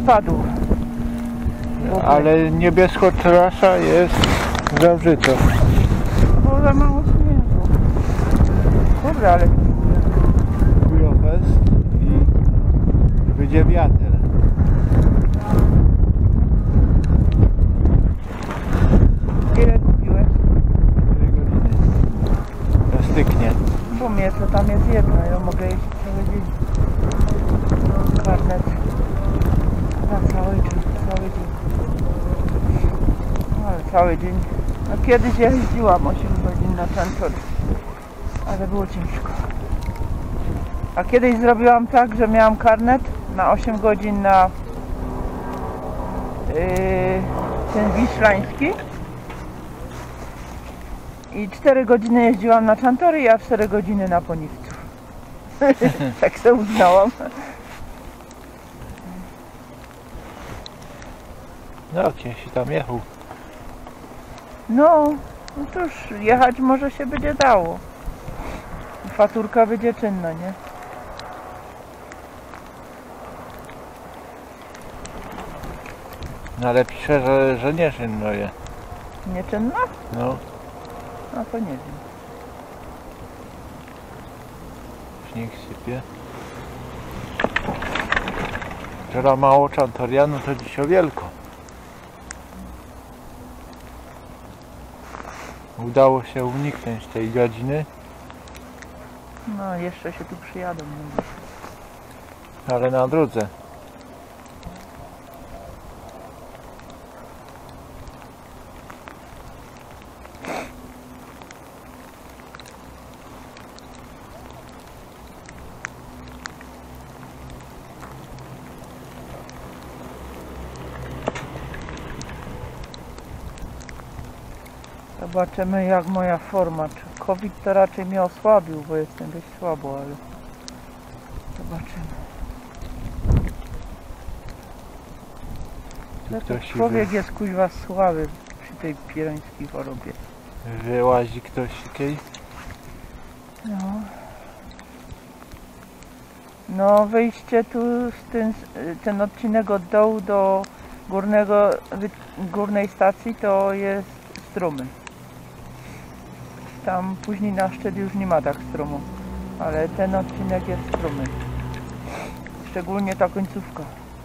spadł. Ale niebiesko trasa jest zawrzyta. Było za mało śniegu. Kurde, ale Kujofest i wyjdzie wiatr. ile kupiłeś? 4 godziny. To styknie. Bo mnie to tam jest jedno, ja mogę jeść cały dzień. Karnet na cały dzień. Ale cały dzień. No kiedyś ja jeździłam 8 godzin na Czantory, ale było ciężko. A kiedyś zrobiłam tak, że miałam karnet na 8 godzin na ten wiślański i 4 godziny jeździłam na Czantory, a 4 godziny na Poniwcu. Tak sobie uznałam. No, kiedyś tam jechał. No cóż, jechać może się będzie dało. Faturka będzie czynna, nie? No ale pisze, że nie czynno je. Nieczynna? No, No to nie wiem. śnieg sypie. Wczoraj mało Czantoria, no to dziś o wielko. Udało się uniknąć tej godziny, No jeszcze się tu przyjadą. ale na drodze. Zobaczymy jak moja forma. Czy COVID to raczej mnie osłabił, bo jestem dość słabo, ale zobaczymy. Ktoś Człowiek jest kuźwa słaby przy tej pierońskiej chorobie. wyłazi ktoś kiedyś. No. No wyjście tu z ten odcinek od dołu do górnej stacji to jest strumy. Tam później na szczyt już nie ma tak strumu, ale ten odcinek jest strumy. Szczególnie ta końcówka.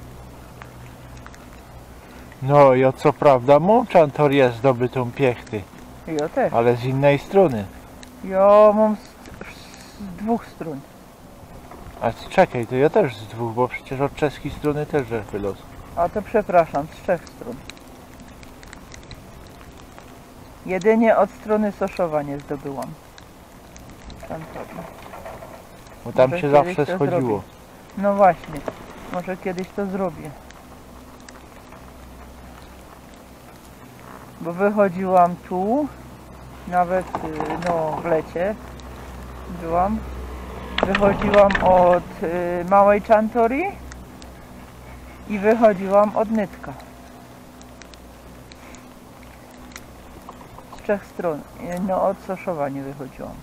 No i co prawda Czantor jest zdobytą piechty, Ja też. ale z innej strony. Ja mam z dwóch stron. A czekaj, to ja też z dwóch, bo przecież od czeskiej strony też żeś wylos. A to przepraszam, z 3 stron. Jedynie od strony Soszowa nie zdobyłam. Bo tam Może się kiedyś zawsze to schodziło. zrobię. No właśnie, może kiedyś to zrobię. Bo wychodziłam tu, nawet no w lecie byłam. Wychodziłam od Małej Czantorii i wychodziłam od Nytka. Z 3 stron. No od Soszowa nie wychodziłam.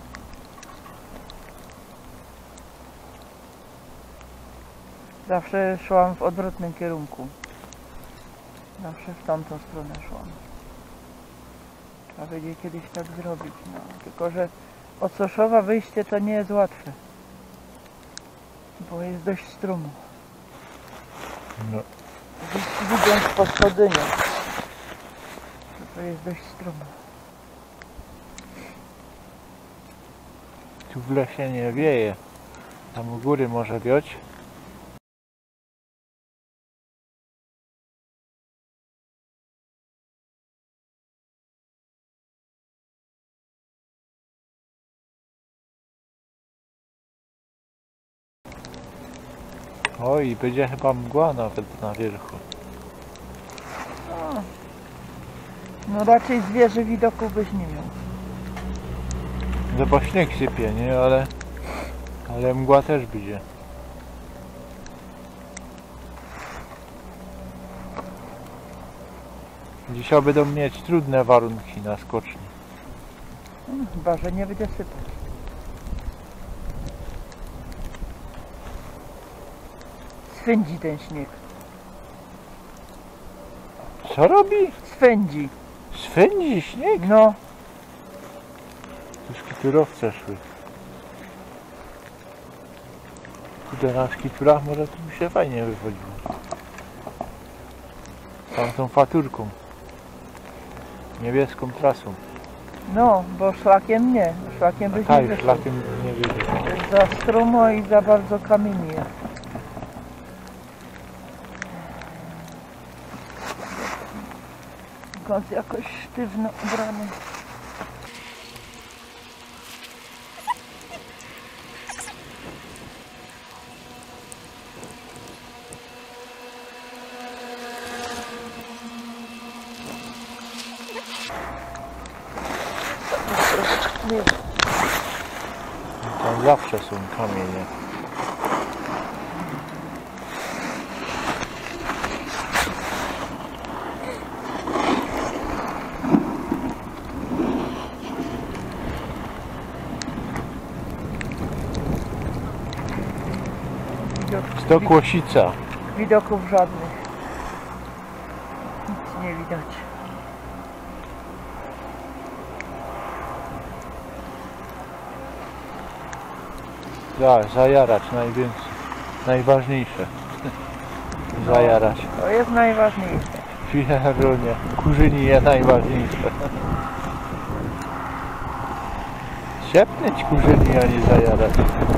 Zawsze szłam w odwrotnym kierunku. Zawsze w tamtą stronę szłam. Trzeba będzie kiedyś tak zrobić, no. Tylko że od Soszowa wyjście to nie jest łatwe. Bo jest dość strumu. No. Widząc po Schodynię, to jest dość strumu. Tu w lesie nie wieje. Tam u góry może wiać. Oj, będzie chyba mgła nawet na wierzchu. No raczej z wieży widoku byś nie miał. No bo śnieg sypie, nie? Ale mgła też będzie. Dzisiaj będą mieć trudne warunki na skoczni. Chyba, że nie będzie sypać. Swędzi ten śnieg. Co robi? Swędzi. Swędzi śnieg? No, Tu skiturowce szły. Kurde, na skiturach może to by się fajnie wychodziło. Z tamtą faturką. Niebieską trasą. no, bo szlakiem nie. Szlakiem byś nie Tak, wyszedł. szlakiem nie wyjdzie. Za strumo i za bardzo kamieni jest. Kąt jakoś sztywno ubrany. Nie, Tam zawsze są kamienie. Stokłosica. widoków żadnych. Nic nie widać. Tak, zajarać najwięcej. Najważniejsze. Zajarać. To jest najważniejsze. Filaronie. Kurzyni jest najważniejsze. Siepnąć kurzyni, a nie zajarać.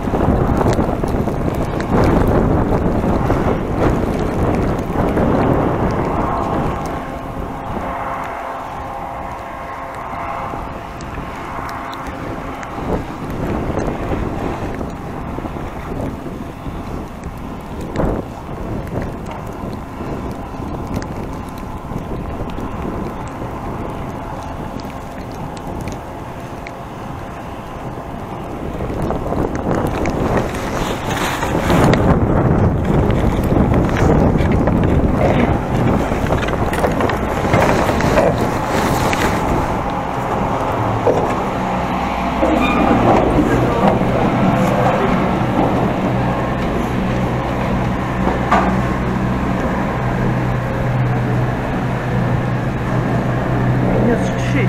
-3.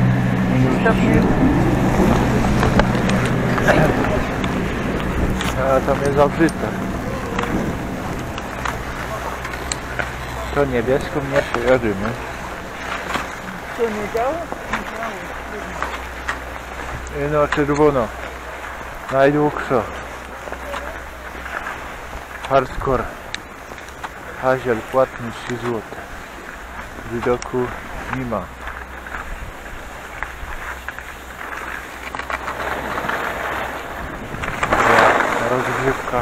A tam jest zawrzyte. To niebieską nie przejedziemy. Co nie działa? No czerwono. Najdłuższa. Hardcore. Haziel płatny 3 zł. Widoku nie ma. Rozgrzewka.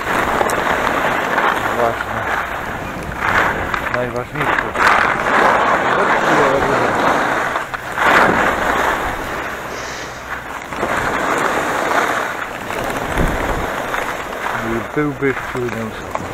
Ważne. Najważniejsze. Byłby wpłynął sobie.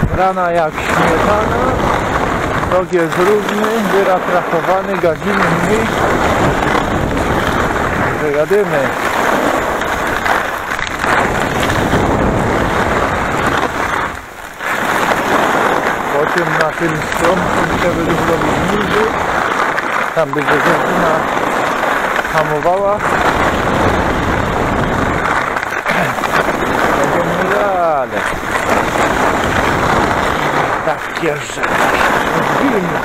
Rana jak śmietana, rok jest równy, wyratrasowany, gadziny mniej. Także jadymy. Po tym na tym stromku trzeba by zrobić niżej. Tam będzie dziewczyna hamowała. Będziemy dalej. Tak jeżdżę. Zimno.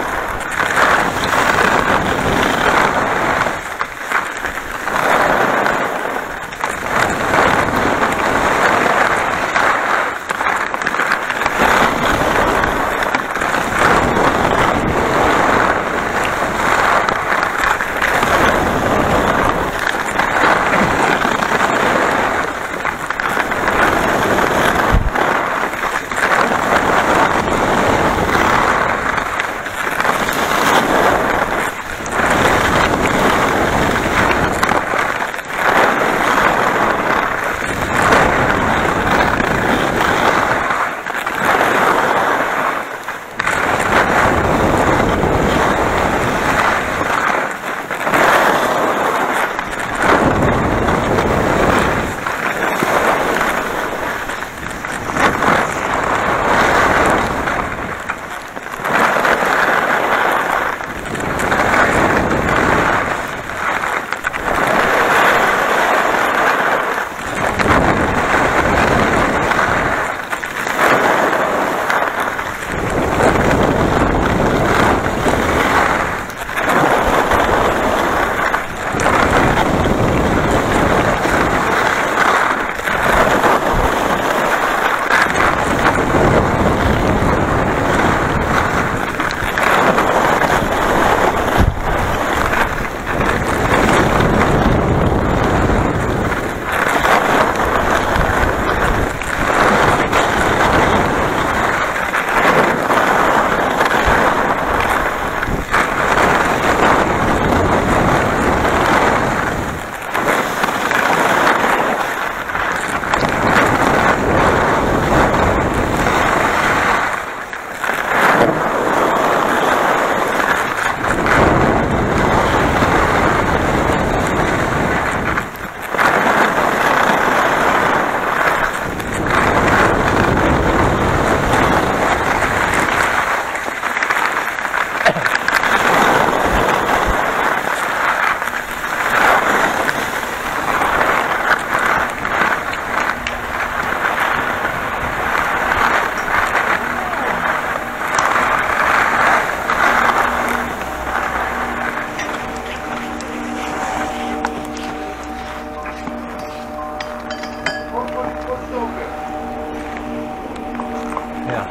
Ja.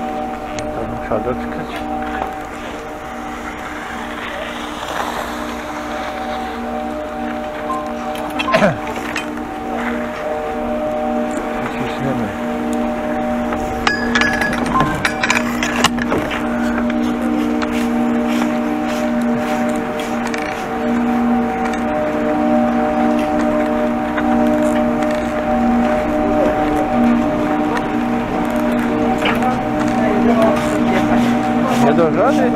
To muszę doczekać. Ciśniemy. Nie do żady?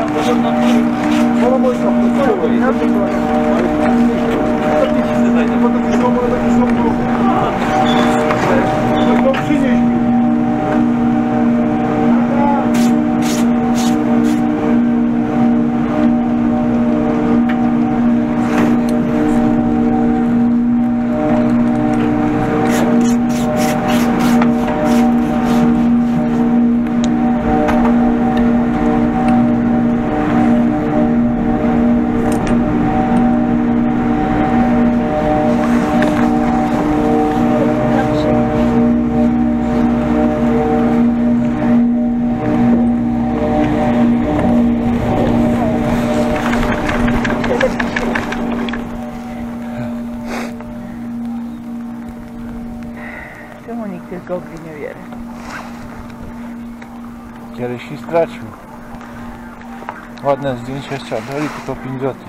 Czemu nikt tylko ogry nie bierze? Kiedyś i stracił. Ładne zdjęcie z czadoli, tylko 5 zł.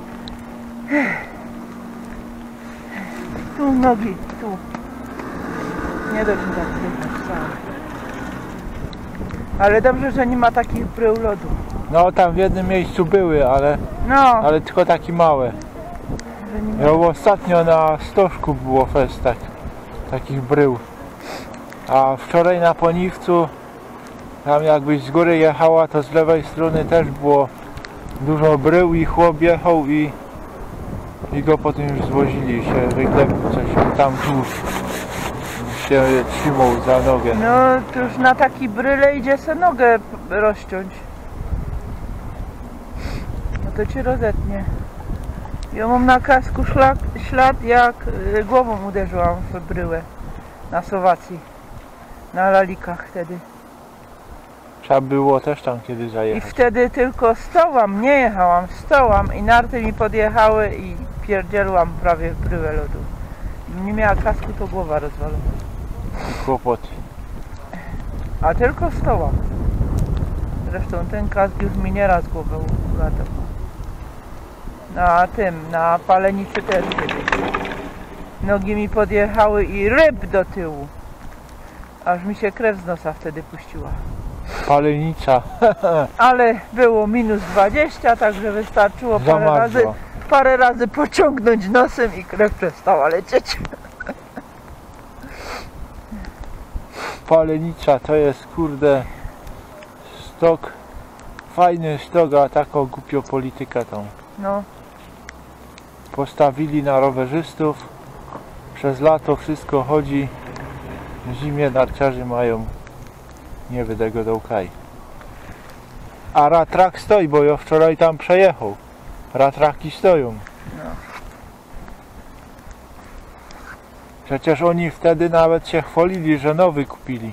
Tu nogi, tu. Nie da się tak zjechać sam. Ale dobrze, że nie ma takich brył lodu. No tam w jednym miejscu były, No, ale tylko takie małe. że nie ma. Ja ostatnio na Stożku było fest takich brył. A wczoraj na Poniwcu, tam jakbyś z góry jechała, to z lewej strony też było dużo brył i chłop jechał i go potem już zwozili się, wyglebił coś tam tu się trzymał za nogę. No, to już na taki bryle idzie se nogę rozciąć. No to ci rozetnie. Ja mam na kasku ślad, jak głową uderzyłam w bryłę na Słowacji. Na lalikach wtedy. Trzeba było też tam kiedyś I zajechać. wtedy tylko stołam, nie jechałam, stołam i narty mi podjechały i pierdzielłam prawie w bryłę lodu. Nie miała kasku, to głowa rozwalona. Kłopoty. A tylko stołam. Zresztą ten kask już mi nieraz głowę uratał. Na palenicy też kiedyś. Nogi mi podjechały i ryb do tyłu. Aż mi się krew z nosa wtedy puściła. Palenica. Ale było minus 20, także wystarczyło Zamarzło. parę razy pociągnąć nosem i krew przestała lecieć. Palenica to jest kurde stok, fajny stok, a taką głupią politykę tą No, postawili na rowerzystów. Przez lato wszystko chodzi, w zimie narciarze mają nie wydego dołkaj. A ratrak stoi, bo ja wczoraj tam przejechał. Ratraki stoją. no. Przecież oni wtedy nawet się chwalili, że nowy kupili.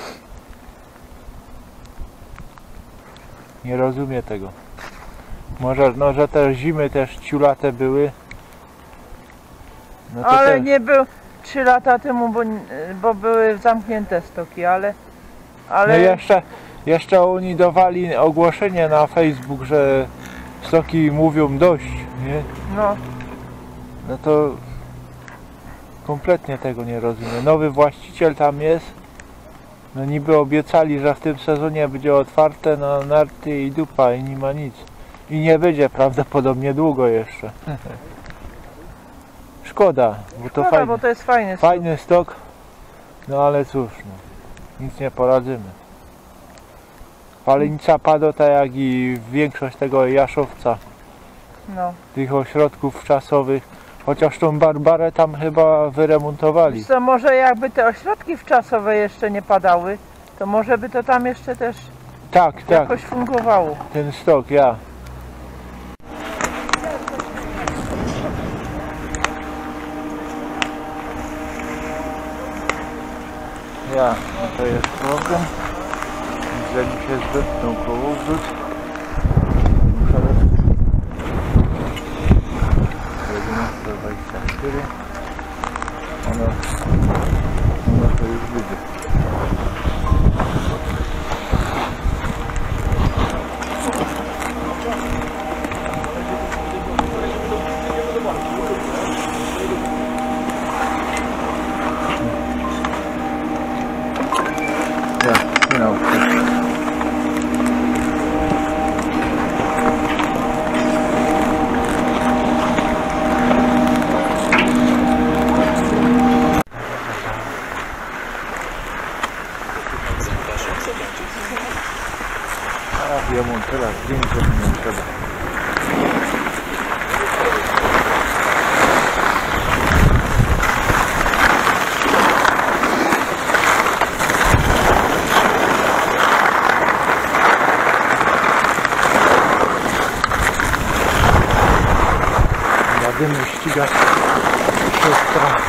Nie rozumiem tego. Może, no, że te zimy też ciulate były. No to Ale też. nie był 3 lata temu, bo były zamknięte stoki, ale No jeszcze oni dawali ogłoszenie na Facebook, że stoki mówią dość, nie? no, No to kompletnie tego nie rozumiem. Nowy właściciel tam jest. No niby obiecali, że w tym sezonie będzie otwarte na narty i dupa i nie ma nic. I nie będzie prawdopodobnie długo jeszcze. Szkoda, bo to szkoda, bo to jest fajny stok. fajny stok. No ale cóż, no, nic nie poradzimy. Palenica padła tak jak i większość tego Jaszowca, No. tych ośrodków czasowych. Chociaż tą Barbarę tam chyba wyremontowali. Wiesz co, może jakby te ośrodki wczasowe jeszcze nie padały, to może by to tam jeszcze też Tak, tak, jakoś fungowało. ten stok, ja. Ja, no to jest problem. Widzę, mi się zwyknął kołowrót. Muszę 11:24. Ono to już będzie. Ja, genau. A, ja mam teraz zdjęcie, nie trzeba. Jadymy ścigać siostra.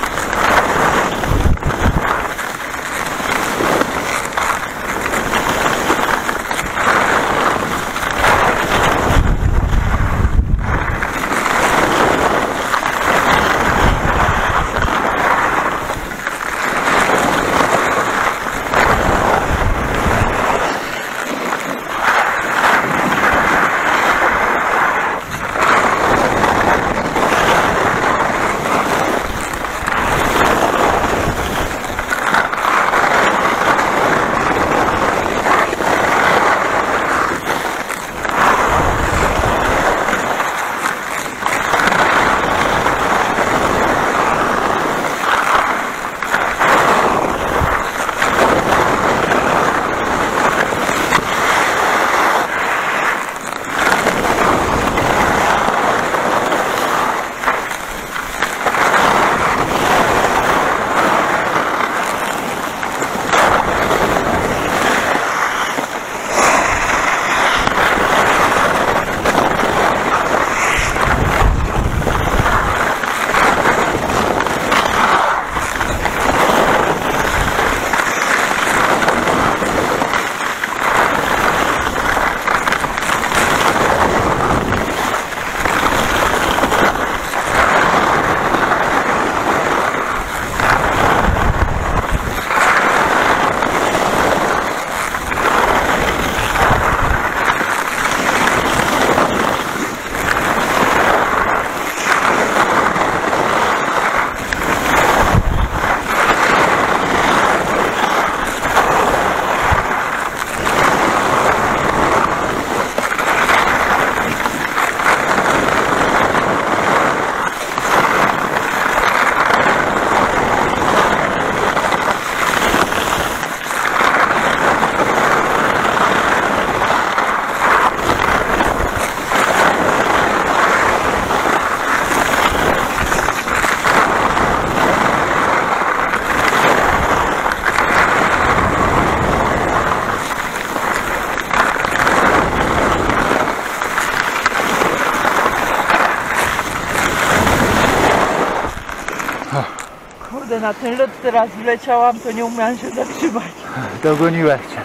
to na ten lód teraz wleciałam, to nie umiałam się zatrzymać. Dogoniłeś cię.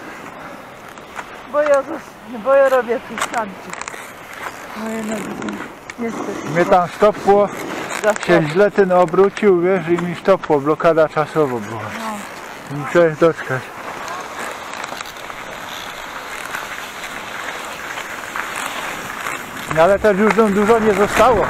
Bo ja robię przystanki. Moje nogi są niestety. Mnie tam stopło, za się słabe. źle ten obrócił, wiesz, i mi stopło, blokada czasowo była. No. Musiałeś doczekać. No ale też już dużo nie zostało.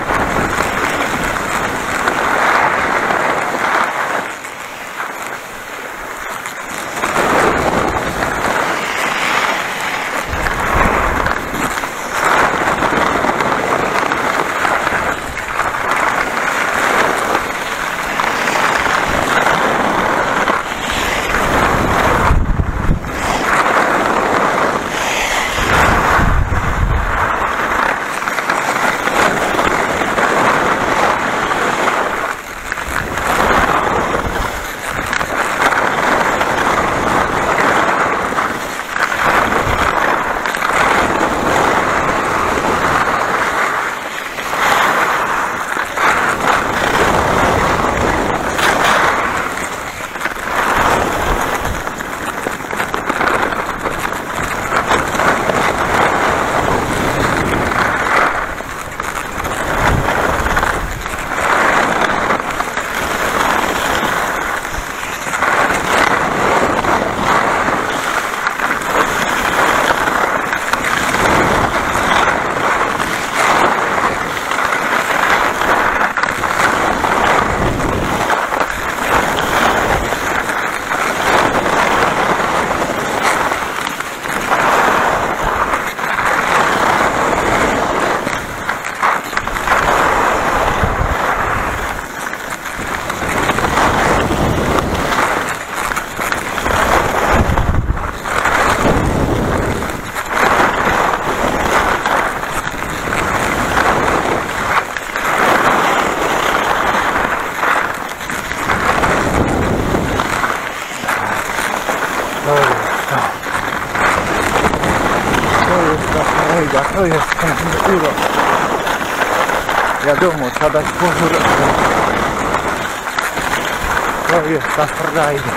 To jest enduro. Wiadomo, trzeba dać pozór. To jest ta frajda.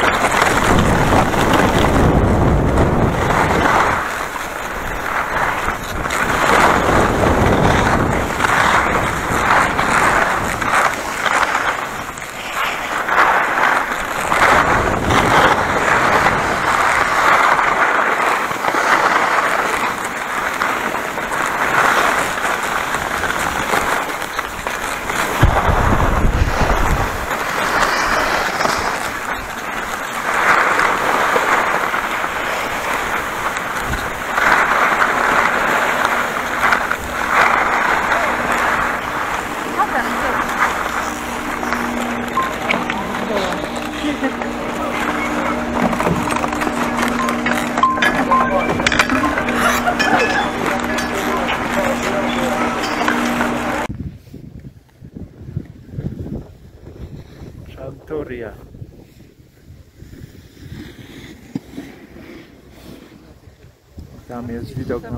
Santoria. Tam jest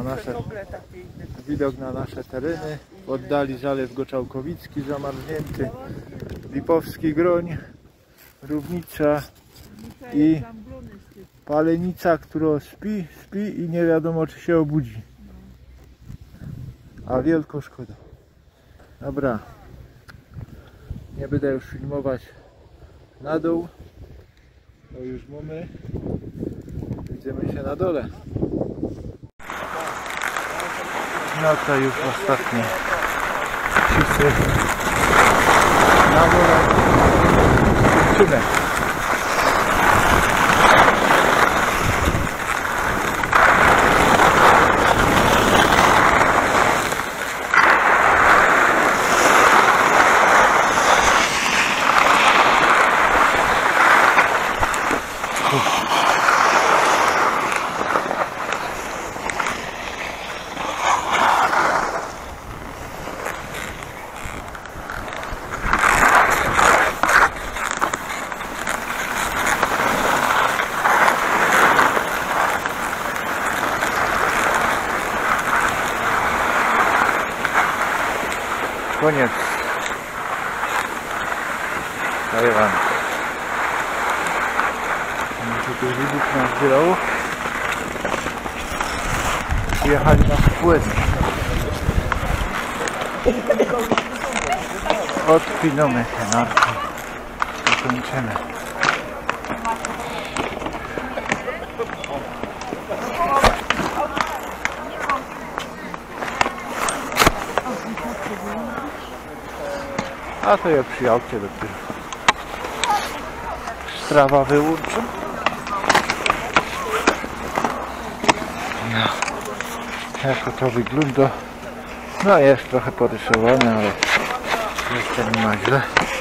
widok na nasze tereny. W oddali Zalew Goczałkowicki zamarznięty, Lipowski Groń, Równica i Palenica, która śpi i nie wiadomo, czy się obudzi. A wielko szkoda. Dobra, nie będę już filmować na dół, to już mamy. Widzimy się na dole. No to już ostatnie wszyscy na dole. Kończymy. Koniec. Tajwan. Może tu rybów nas zbierało. Jechali na spłynie. Odpinamy te narki. Zakończymy. A to ja przy aucie dopiero. Strawa wyłączę. No. Jako to wygląda. No jest trochę porysowane, ale jeszcze nie ma źle.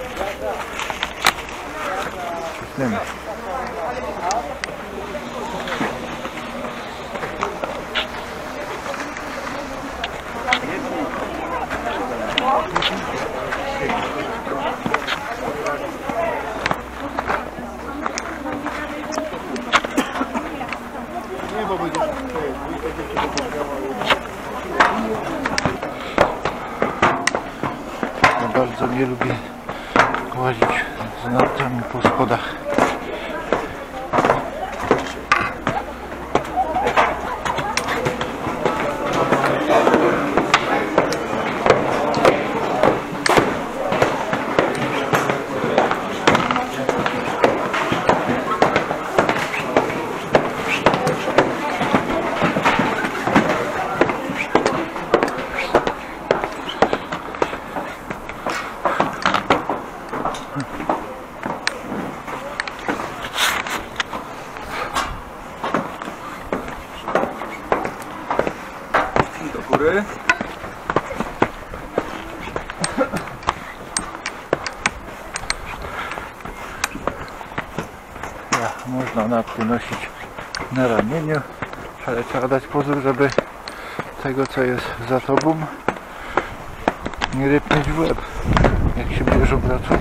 Cisnemy. Ja bardzo nie lubię łazić z nartami po schodach. Do góry. Można narty nosić na ramieniu, ale trzeba dać pozór, żeby tego, co jest za tobą, nie rypnąć w łeb, jak się bierze obracą.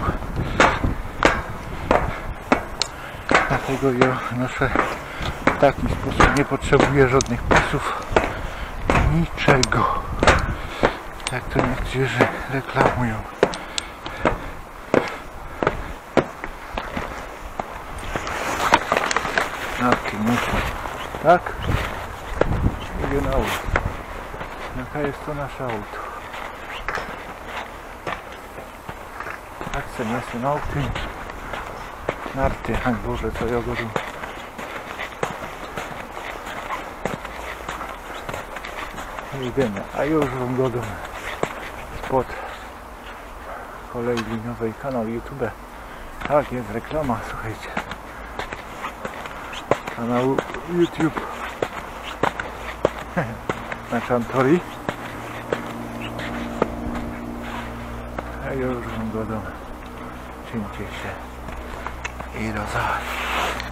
Dlatego ja noszę w taki sposób, nie potrzebuję żadnych pasów, niczego. Tak to niektórzy reklamują. Narki musi. Tak? Idzie na auto. Jaka jest to nasze auto? Tak se niosę na auto. Narty, a Boże, co ja gorzę. Jedziemy, a już wam dodam spod kolei liniowej, kanał YouTube. Tak, jest reklama, słuchajcie. Kanał YouTube na Chantori. A już wam dodam. Czymcie się i rozwali.